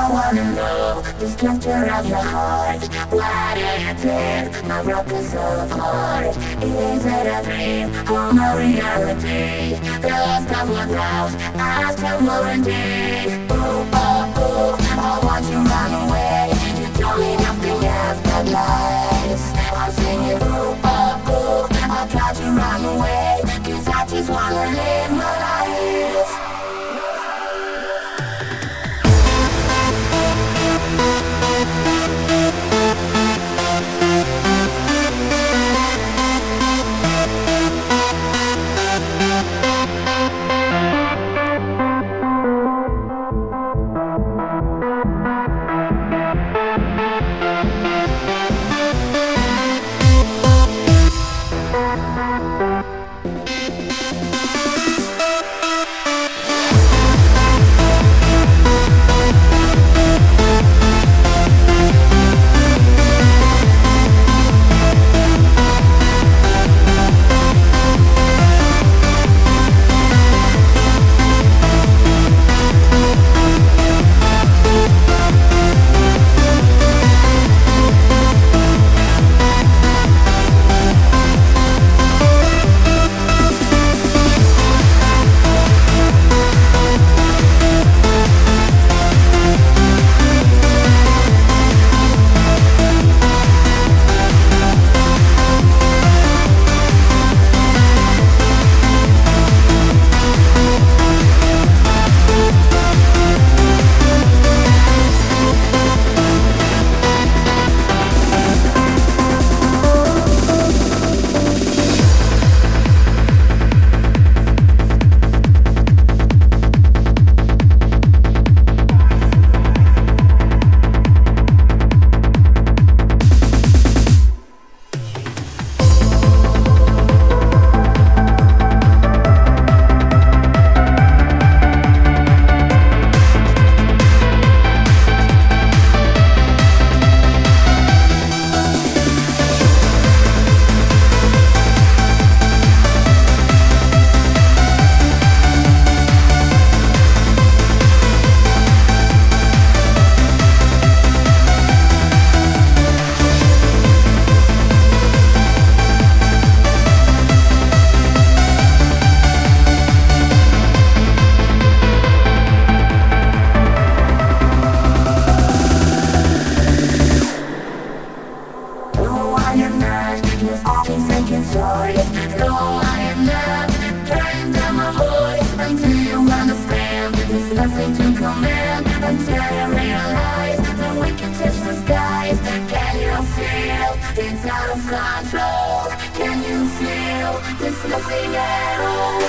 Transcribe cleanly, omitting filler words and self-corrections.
wanna know the structure of your heart. What do you think my rock is so apart? Is it a dream or a reality? The last of one doubt, I still warranty. Ooh, oh, ooh, I want you run away. You told me nothing else but lies. I'm singing ooh, oh, ooh, I try to run away, 'cause I just wanna live my life. No, I am not turning down my voice until you understand. There's nothing to command until you realize that we can touch the skies. Can you feel it's out of control? Can you feel there's nothing at all?